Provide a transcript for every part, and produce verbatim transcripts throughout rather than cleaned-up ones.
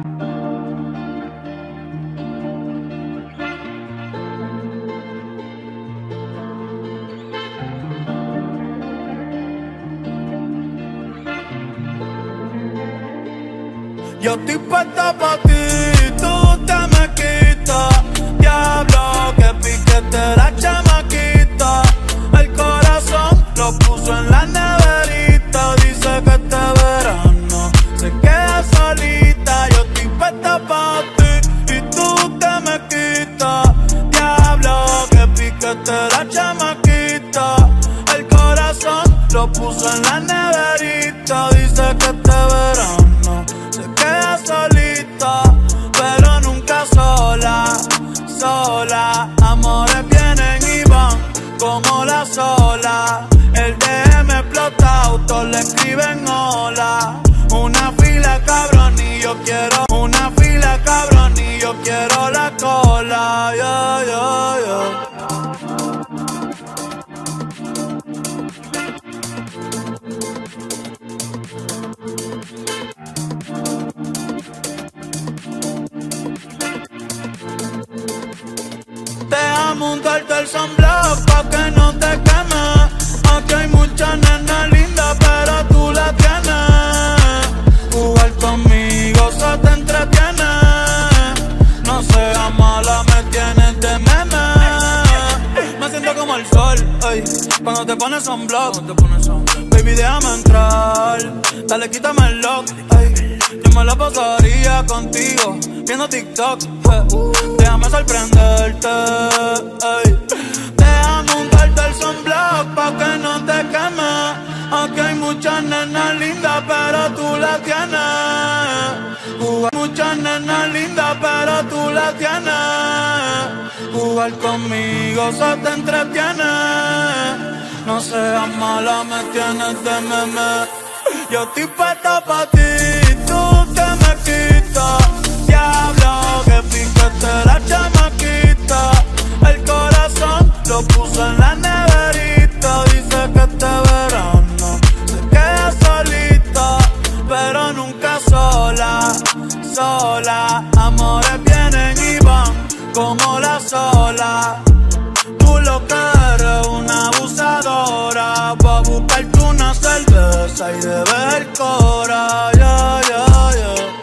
Yo estoy puesta pa' ti, tú te me quitas. Diablo, que piquete la chamaquita. El corazón lo puso en la neverita. Dice que este verano se queda solita. Yo estoy puesta pa' ti y tú te me quitas. Diablo, que piquete la chamaquita. El corazón lo puso en la neverita. Dice que este verano se queda solita, pero nunca sola, sola. Amores vienen y van como la sola. El D M explota, autos le escriben hola. Una fila cabrón y yo quiero, una fila cabrón y yo quiero la cola. Yeah, yeah, yeah. Deja montarte el sunblock pa' que no te queme. Aquí hay muchas nenas lindas, pero tú la tienes. Jugar conmigo se te entretiene. No seas mala, me tienes de meme. Me siento como el sol, ey, cuando te pones sunblock. Baby, déjame entrar, dale, quítame el lock, ey. Yo me la pasaría contigo, viendo TikTok, eh. Déjame sorprenderte, ey. Déjame untarte el sunblock pa' que no te queme. Aquí hay muchas nenas lindas, pero tú la tienes. Jugar muchas nenas lindas, pero tú la tienes. Jugar conmigo se te entretiene. No seas mala, me tienes de meme. Yo estoy puesta pa' ti, tú te me quitas. Diablo, que piquete la chamaquita. El corazón lo puso en la neverita. Dice que este verano se queda solita, pero nunca sola, sola. Amores vienen y van como la sola. Tú lo que eres una abusadora. Va a buscarte una cerveza y de ver cora. Yeah, yeah, yeah.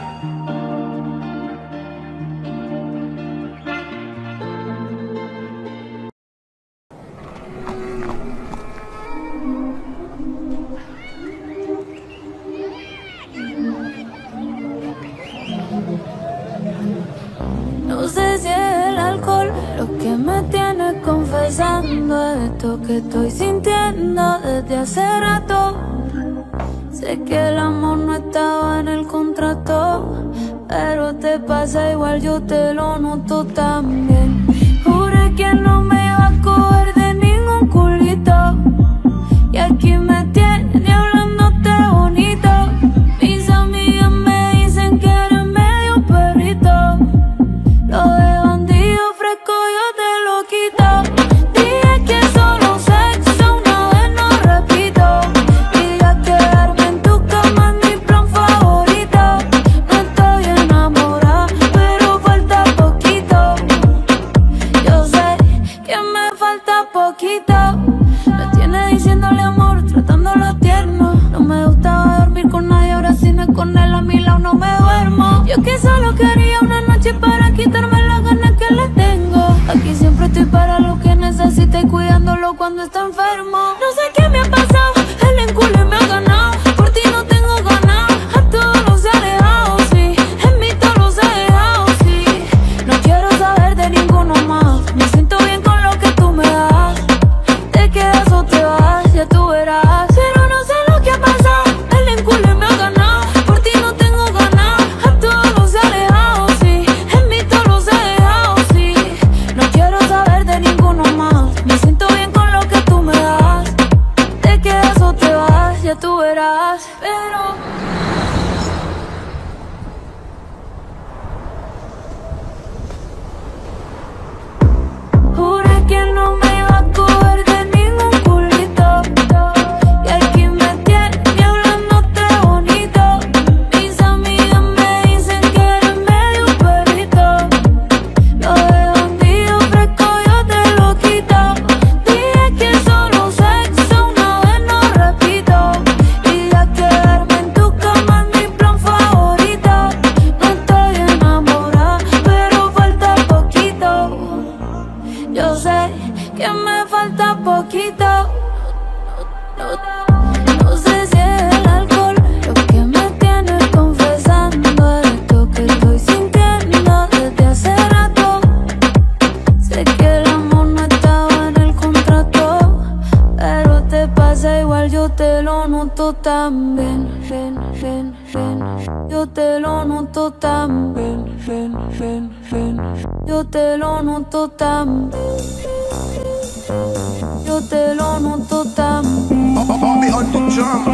No sé si es el alcohol lo que me tiene confesando esto que estoy sintiendo desde hace rato. Sé que el amor no estaba en el contrato, pero te pasa igual, yo te lo noto también. Juré que no me iba a coger de ningún culito, y aquí me tiene hablándote bonito. Mis amigas me dicen que eres medio perrito. Lo de bandido fresco yo te lo quito. Dije que solo sexo una vez, no repito. Y ya quedarme en tu cama es mi plan favorito. No estoy enamorada, pero falta poquito. Yo sé que me falta poquito. Me tiene diciéndole amor, tratándolo tierno. No me gustaba dormir con nadie, ahora si no es con él a mi lado no me duermo. Yo que solo quería una noche para quitarme las ganas que le tengo. Aquí siempre estoy para lo que necesite y cuidándolo cuando está enfermo. No sé qué me ha pasado, el enculo me ha ganado. Por ti no tengo ganas, a todos los he alejado, sí. En mí todos los he dejado, sí. No quiero saber de ninguno más. Me siento bien con lo que tú me das. Te quedas o te vas, ya tú verás. Pero no sé lo que ha pasado, el enculo me ha ganado. Por ti no tengo ganas, a todos los he alejado, sí. En mí todos los he dejado, sí. No quiero saber de ninguno más. Me siento bien con lo que tú me das. Yo te lo noto también. Yo te lo noto también. Bobby on the drums.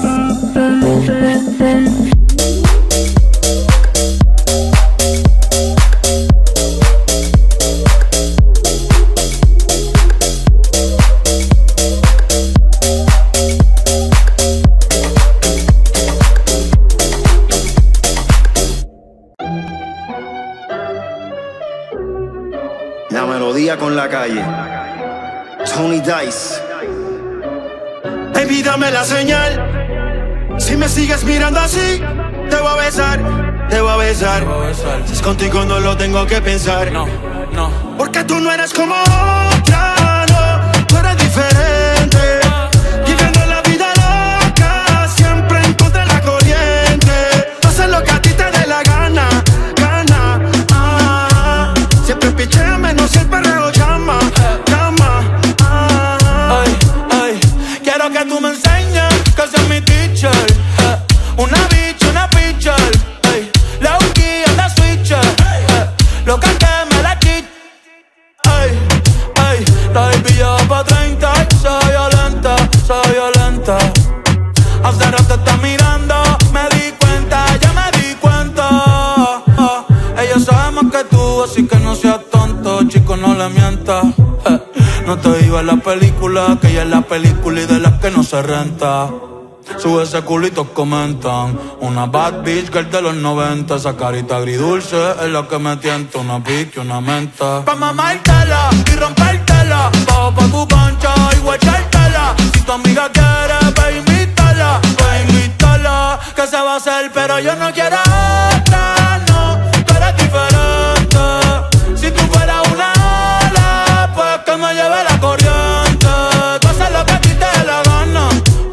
La melodía con la calle. Tony Dice. Baby, dame la señal. Si me sigues mirando así, te voy a besar, te voy a besar. Si es contigo no lo tengo que pensar. No, no. Porque tú no eres como otra, no. Tú eres diferente. Viviendo la vida loca, siempre en contra de la corriente. Haces lo que a ti te dé la gana, gana. Ah, siempre pichea menos si el perreo llama, llama. Ah, ay, ay. Quiero que tú me enseñes que seas mi teacher. Eh, una bitch, una pitcher. Ey, la Uki anda switcher. Eh, lo que que me la quit. Ey, ey, la baby ya va pa' treinta. Soy violenta, soy violenta. Hace rato está mirando, me di cuenta, ya me di cuenta. Ah, ella sabe más que tú, así que no seas tonto, chico, no le mientas. Eh, no te digo en la película, que ella es la película y de las que no se renta. Sube ese culito, comentan. Una bad bitch girl de los noventa. Esa carita agridulce es la que me tienta. Una pique, una menta. Pa' mamártela y rompértela. Bajo pa' tu cancha y guachártela. Si tu amiga quiere, ve invítala, ve invítala. Que se va a hacer, pero yo no quiero otra, no. Tú eres diferente. Si tú fueras una ala, pues que me lleve la corriente. Tú haces lo que a ti te dé la gana.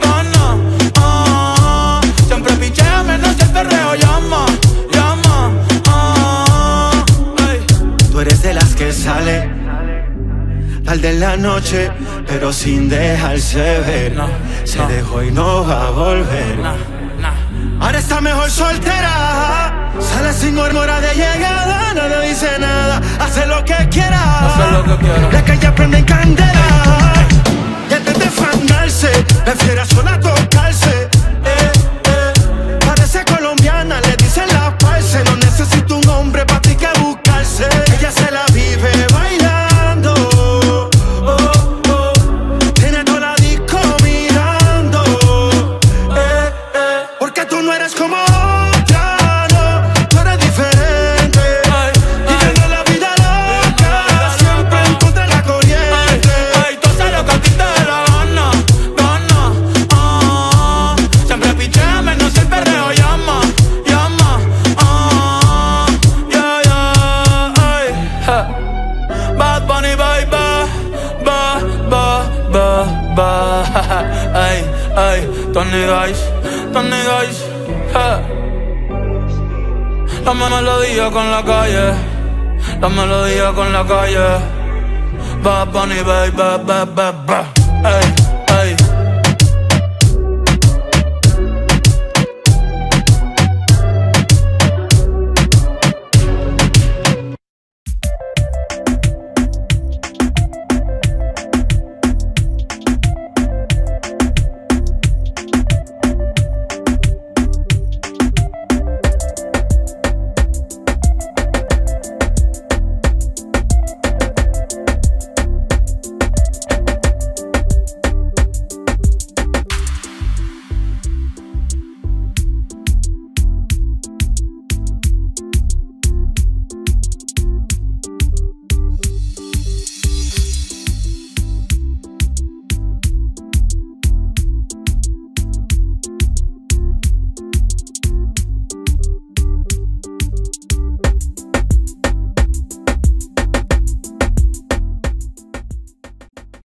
Llama, llama, ah, ay. Tú eres de las que sale tarde en la noche, pero sin dejarse ver. No, se no. dejó y no va a volver. No, no. Ahora está mejor soltera. Sale sin hora de llegada. No le dice nada. Hace lo que quiera. Hace lo que quiera. La calle prende en candela. Y antes de fandarse, prefiere sola tocarse. Eh, eh. Parece colombiana, le dicen la parce. No necesito un hombre pa' ti que buscarse. Ella se la vive bailando. Oh, oh. Tiene toda la disco mirando. Eh, eh. Porque tú no eres como otra, no. Tú eres diferente. Viviendo la vida loca, siempre en contra de la corriente. Ay, ay, tú haces lo que a ti te dé la gana, gana. Ah, siempre pichame, no sé el perreo llama, llama. Ah, yeah, yeah, ay, ja. Bad Bunny, baby, ba, ba, ba, ba. Ay, ay, Tony Dice, Tony Dice, ja. La melodía con la calle, la melodía con la calle. Bad Bunny, baby, ba, ba, ba, ba. Ay.